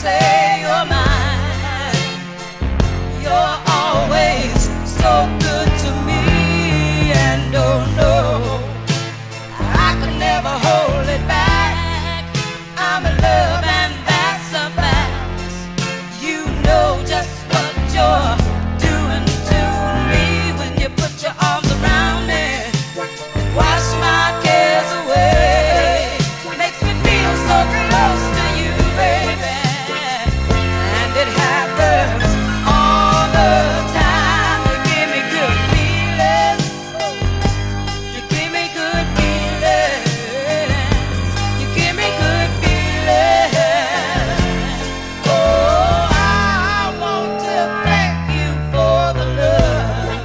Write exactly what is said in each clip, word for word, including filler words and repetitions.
say you're mine. You're always so good to me, and oh no, I could never hold it back. I'm in love and that's a fact. You know just what you're doing to me when you put your arms around me and wash my cares away. Makes me feel so close to you, baby, and it happens all the time. You give me good feelings. You give me good feelings. You give me good feelings. Oh, I want to thank you for the love.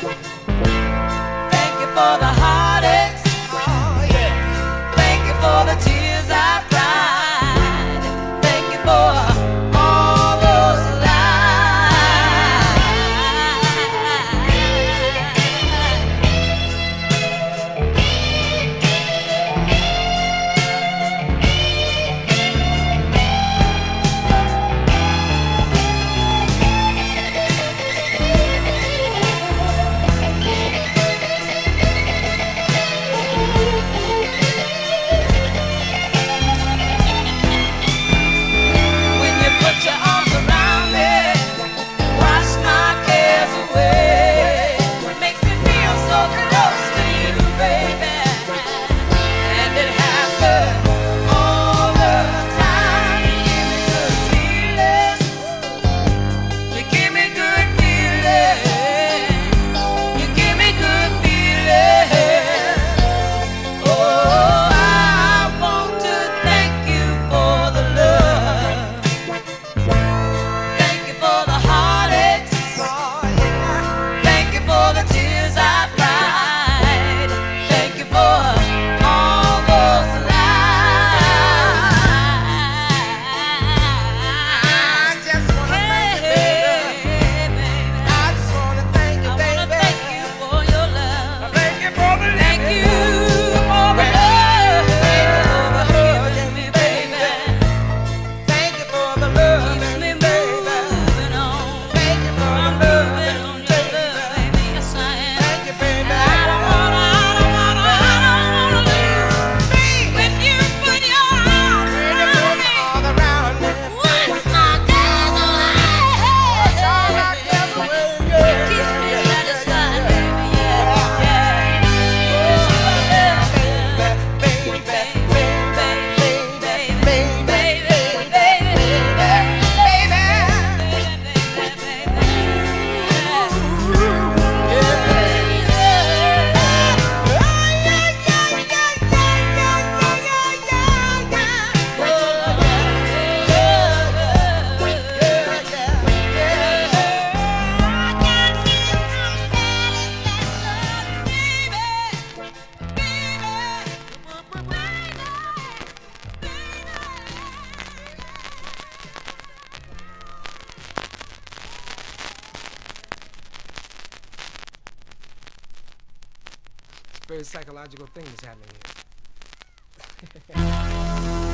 Thank you for the heartaches. Oh, yeah. Thank you for the tears I've cried. Thank you for all those lies. When you put your arms around me, wash my cares away. Makes me feel so close to you, baby, and it happens all the time. You give me good feelings. You give me good feelings. Oh, I want to thank you for the love. Thank you for the heartaches. Thank you for the tears I've cried. Thank you for all those lies. I just wanna thank you, baby. I just wanna thank you, baby. I wanna thank you for your love. Thank you for the Thank you for the love. Thank you for giving me, baby. Thank you for the love. Keeps me moving on. Thank you for the love, moving on your love, baby. Yes, I am. Thank you, baby. I don't wanna, I don't wanna, I don't wanna lose me when you put your arms around me. Wash my cares away. Keeps me satisfied, baby. Yeah, yeah. Yes, you are love, baby, baby, baby, baby, baby, Very psychological thing is happening here.